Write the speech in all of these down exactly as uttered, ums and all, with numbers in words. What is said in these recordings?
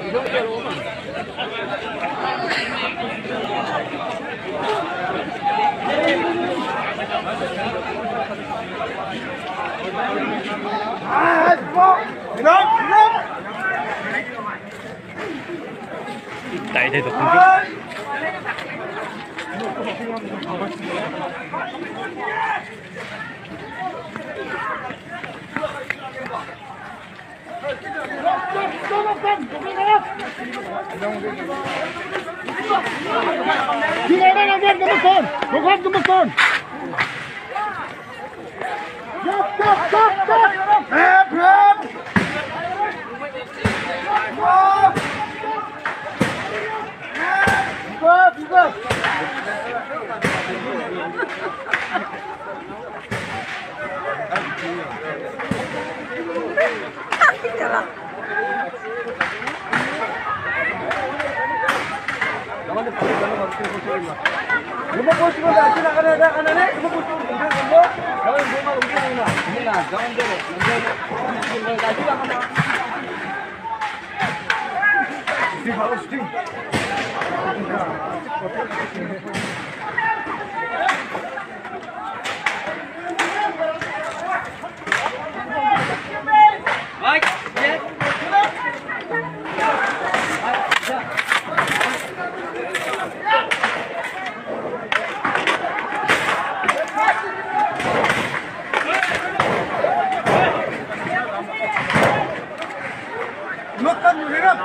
大体と本気。 Gimana lagi gemeson? Bukan gemeson. Stop, stop, stop, stop. Hep, hep. Buka, buka. Lumabas mo na, sila ka na, ka na na, lumabas mo na, gawin mo na, gawin mo na, hindi na, gawin mo na, gawin mo na, sila ka na. Steve, halo Steve. Mike, yeah. Makan dulu.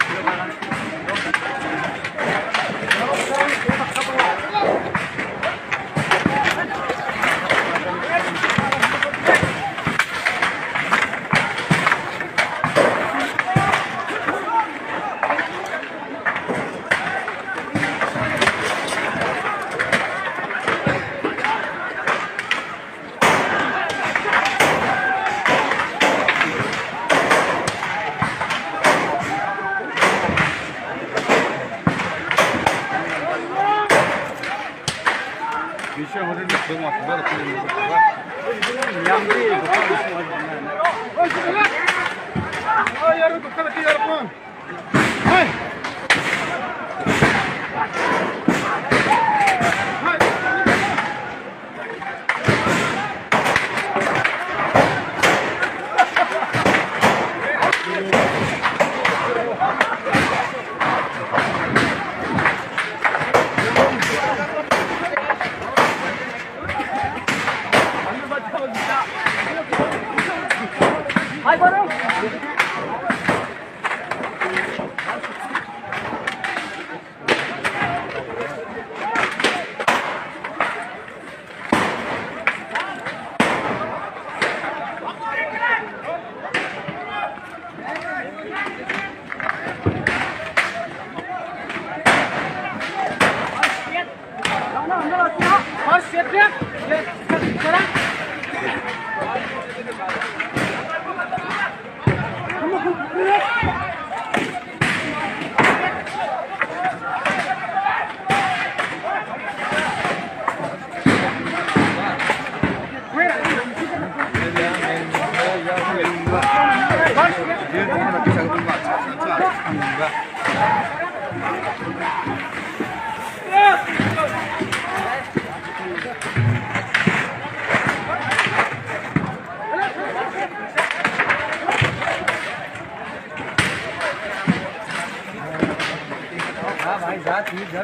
Bisa hotel ni semua sebab tu ni. Yang ni bukan semua ni. Oh, sudah. Oh, yaru tu kalau tiada pun. Hai. Hai baru. Mas siap dia. Sekarang. भाई जा ठीक जा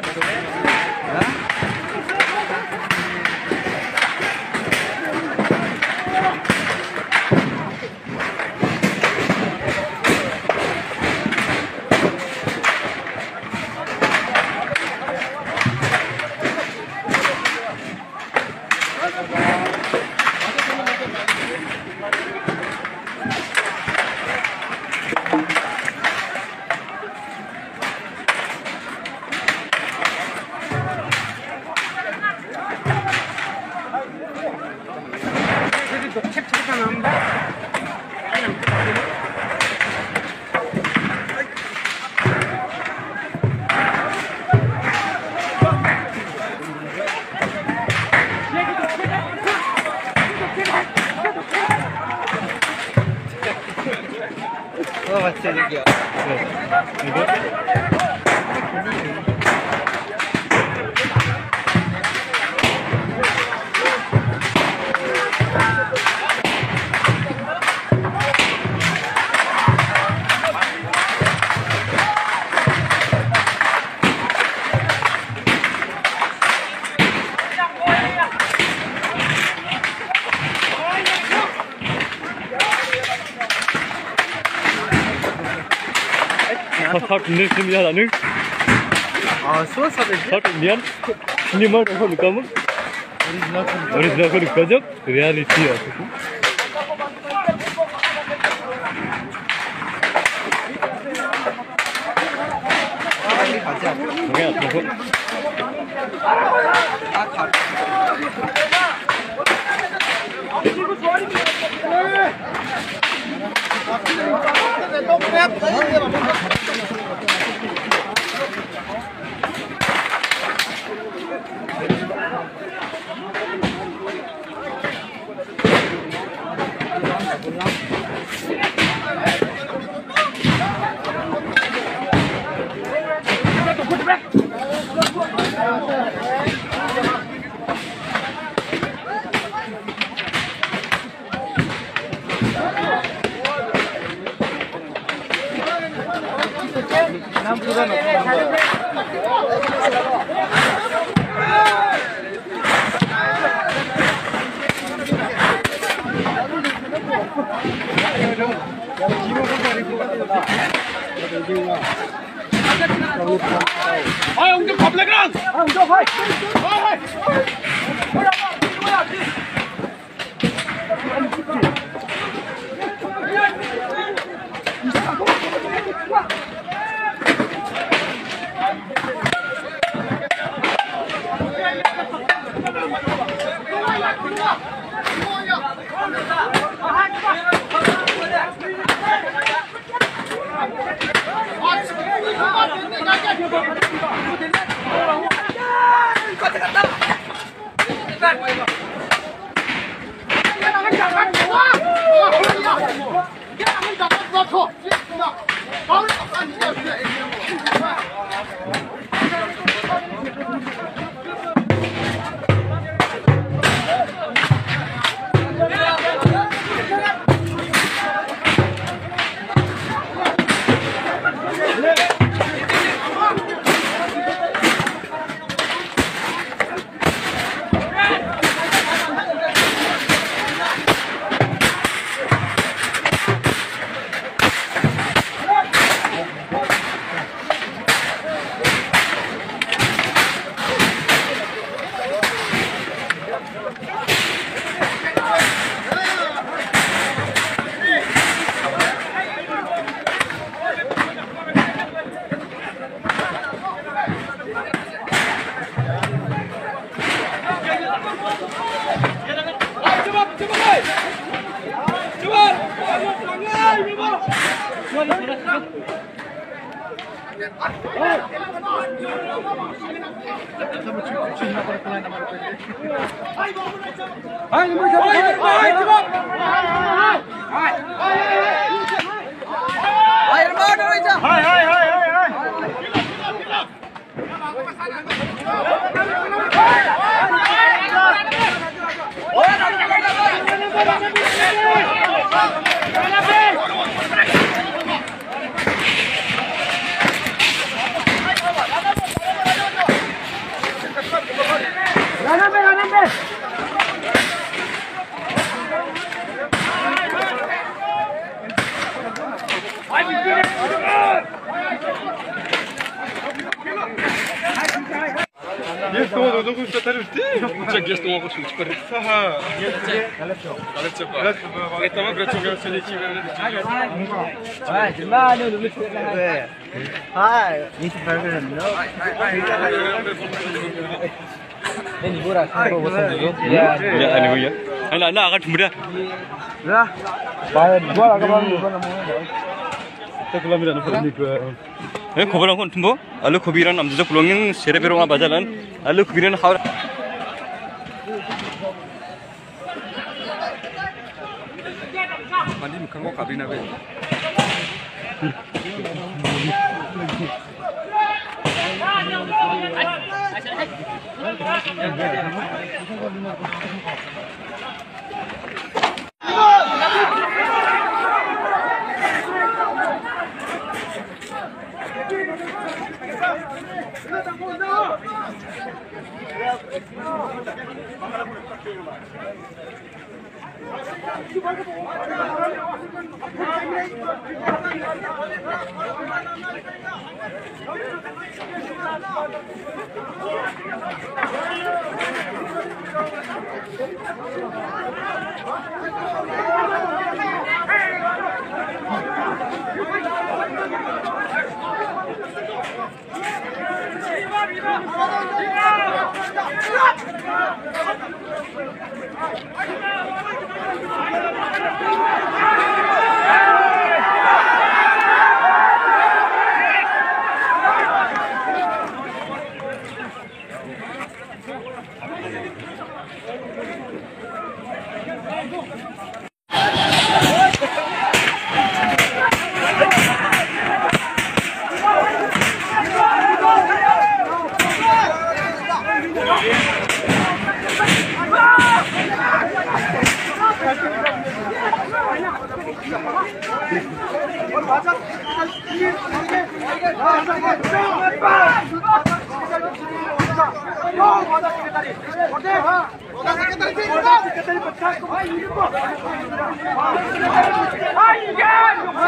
Apa macam ni dia? Thật nên xin ra là nước. Ah, so sao vậy? Thật Indian. Nhưng mà không được cơ mức. Original không được cơ giấc. Reality à. Nghe được không? Ôi, ông chụp lên đó. Ông chụp thôi. Thôi thôi. Jest to do dogu statarty. Czek jest to mogło się cztery. Aha. Ale co? Ale co? Это мы працюємо селективно. Hai, gimana lu dulu cerita? Hai, ini sebenarnya no. Ini murah, kalau bosan dulu. Ya, Ya, ini ya. Anak anak akan muda. Ya. Bayar gua lah kapan gua namanya. Sekolah mana pun ni gua. Eh, khabar aku tumbo. Alu khabiran am jejak pulangin sere beru ma bajalan. Alu khabiran khabar. Mandi muka kau kabin apa? Hai,